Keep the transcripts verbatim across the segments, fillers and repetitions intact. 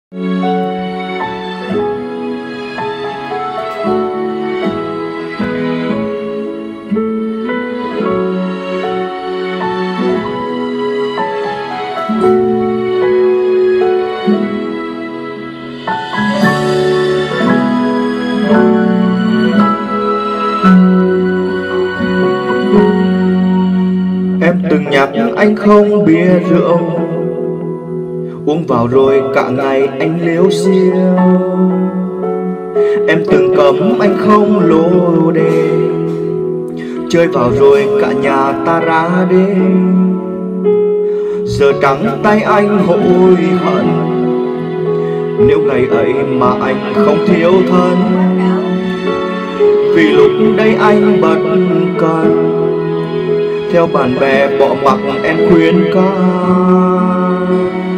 Em từng nhắc anh không bia rượu, uống vào rồi cả ngày anh liếu xiêu. Em từng cấm anh không lô đề, chơi vào rồi cả nhà ta ra đê. Giờ trắng tay anh hối hận, nếu ngày ấy mà anh không thiếu thân. Vì lúc đây anh bất cần, theo bạn bè bỏ mặc em khuyên can.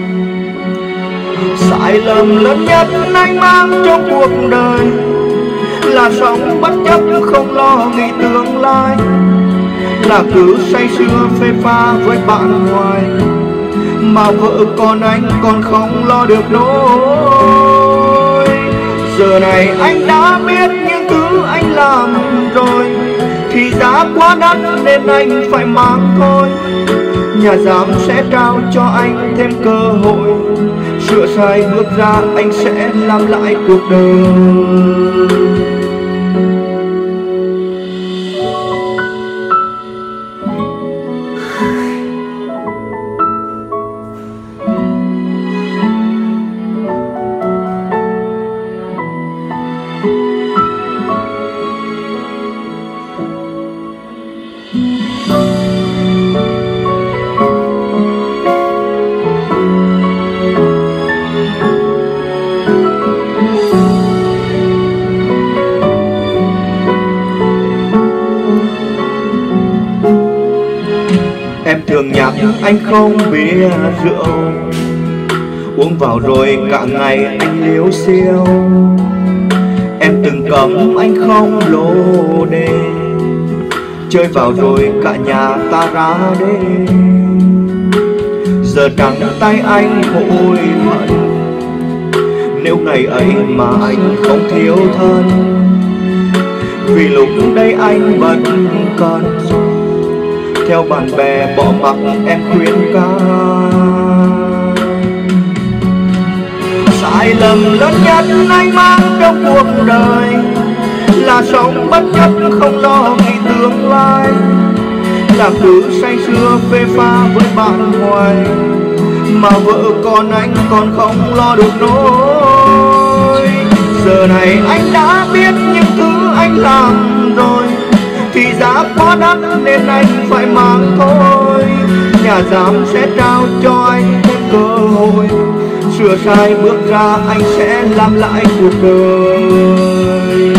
Sai lầm lớn nhất anh mang trong cuộc đời là sống bất chấp không lo nghĩ tương lai, là cứ say sưa phê pha với bạn hoài, mà vợ con anh còn không lo được nỗi. Giờ này anh đã biết những thứ anh làm rồi thì giá quá đắt nên anh phải mang thôi. Nhà giám sẽ trao cho anh thêm cơ hội, sửa sai bước ra anh sẽ làm lại cuộc đời. Em thường nhắc anh không bia rượu, uống vào rồi cả ngày anh liếu xiêu. Em từng cấm anh không lô đề, chơi vào rồi cả nhà ta ra đê. Giờ trắng tay anh hối hận, nếu ngày ấy mà anh không thiếu thân. Vì lúc đây anh bất cần, theo bạn bè bỏ mặc em khuyên can. Sai lầm lớn nhất anh mang trong cuộc đời là sống bất chấp không lo nghĩ tương lai, là cứ say sưa phê pha với bạn hoài, mà vợ con anh còn không lo được nỗi. Giờ này anh đã biết những thứ anh làm rồi thì giá quá đắt nên anh phải mang thôi. Nhà giám sẽ trao cho anh thêm cơ hội, sửa sai bước ra anh sẽ làm lại cuộc đời.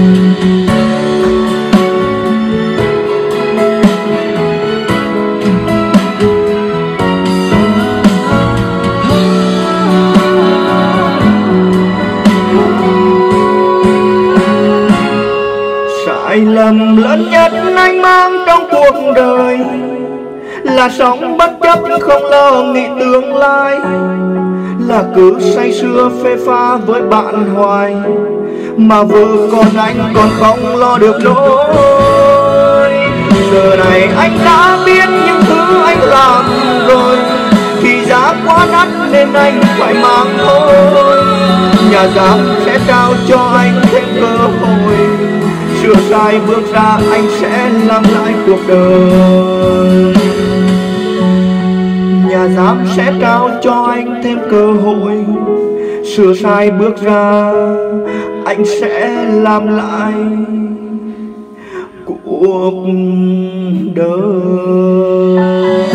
Sai lầm lớn nhất anh mang trong cuộc đời là sống bất chấp không lo nghĩ tương lai, là cứ say sưa phê pha với bạn hoài, mà vợ con anh còn không lo được nỗi. Giờ này anh đã biết những thứ anh làm rồi thì giá quá đắt nên anh phải mang thôi. Nhà giám sẽ trao cho anh thêm cơ hội, sửa sai bước ra anh sẽ làm lại cuộc đời. Nhà giám sẽ trao cho anh thêm cơ hội, sửa sai bước ra anh sẽ làm lại cuộc đời.